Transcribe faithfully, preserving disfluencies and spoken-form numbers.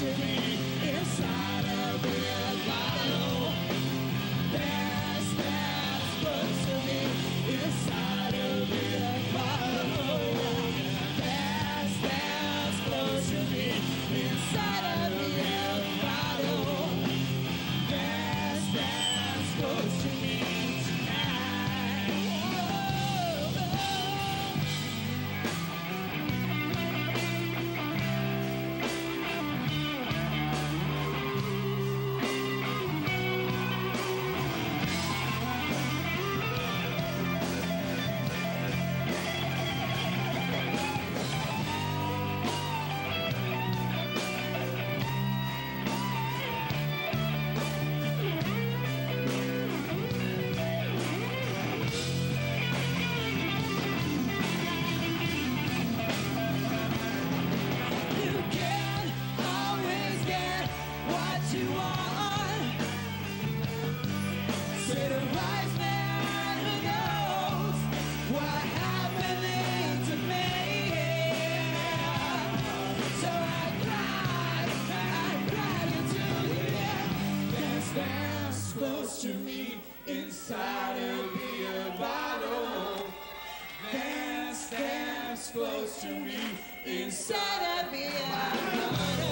to me inside of your bottle. Dance, dance close to me inside of your bottle. Dance, dance close to me inside of your bottle. Dance, dance close to me tonight. You can always get what you want. Say the wise man who knows what happening to me. So I cried, I cried into the air. Dance, dance close to me inside of your bottle. Dance, dance close to me inside of your bottle.